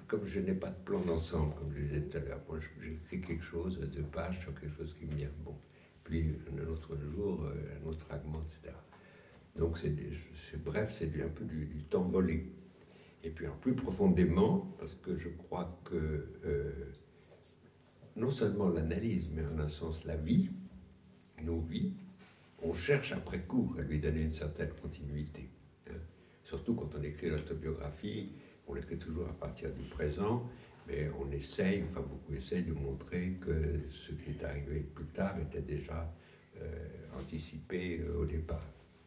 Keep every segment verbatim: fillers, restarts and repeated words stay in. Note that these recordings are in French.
comme je n'ai pas de plan d'ensemble, comme je disais tout à l'heure, moi j'écris quelque chose, deux pages sur quelque chose qui me vient. Bon. Puis un autre jour, un autre fragment, et cetera. Donc c'est bref, c'est un peu du, du temps volé. Et puis en plus profondément, parce que je crois que euh, non seulement l'analyse, mais en un sens la vie, nos vies, on cherche après coup à lui donner une certaine continuité. Hein. Surtout quand on écrit l'autobiographie, on l'écrit toujours à partir du présent, mais on essaye, enfin beaucoup essayent de montrer que ce qui est arrivé plus tard était déjà euh, anticipé euh, au départ.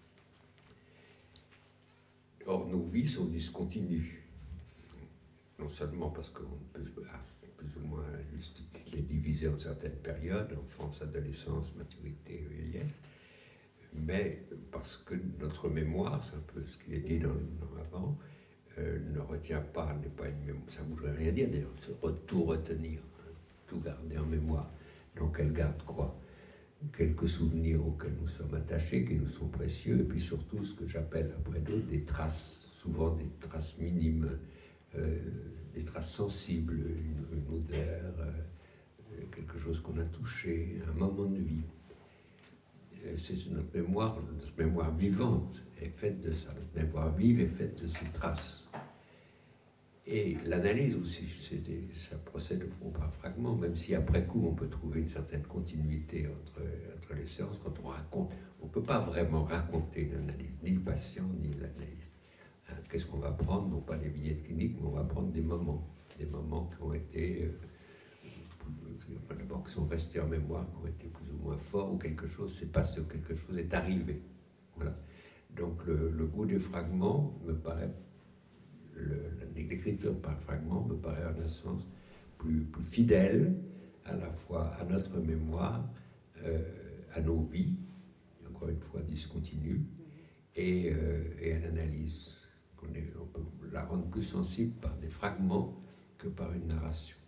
Or, nos vies sont discontinues. Non seulement parce qu'on peut ah, plus ou moins les diviser en certaines périodes, enfance, adolescence, maturité, vieillesse, mais parce que notre mémoire, c'est un peu ce qui est dit dans, dans avant, euh, ne retient pas, n'est pas une mémoire, ça ne voudrait rien dire d'ailleurs, tout retenir, hein, tout garder en mémoire. Donc elle garde quoi? Quelques souvenirs auxquels nous sommes attachés, qui nous sont précieux, et puis surtout ce que j'appelle après d'autres des traces, souvent des traces minimes, euh, des traces sensibles, une, une odeur, euh, quelque chose qu'on a touché, un moment de vie. C'est notre mémoire, notre mémoire vivante est faite de ça, notre mémoire vive est faite de ces traces. Et l'analyse aussi, des, ça procède au fond par fragments, même si après coup on peut trouver une certaine continuité entre, entre les séances. Quand on raconte, on ne peut pas vraiment raconter l'analyse, ni le patient, ni l'analyse. Hein, qu'est-ce qu'on va prendre? Non pas les vignettes cliniques, mais on va prendre des moments, des moments qui ont été, euh, enfin, d'abord qui sont restés en mémoire, qui ont été plus ou moins forts, ou quelque chose s'est passé, ou quelque chose est arrivé. Voilà. Donc le, le goût des fragments me paraît, l'écriture par fragments me paraît en un sens plus, plus fidèle à la fois à notre mémoire, euh, à nos vies, encore une fois discontinues, et, euh, et à l'analyse. On, on peut la rendre plus sensible par des fragments que par une narration.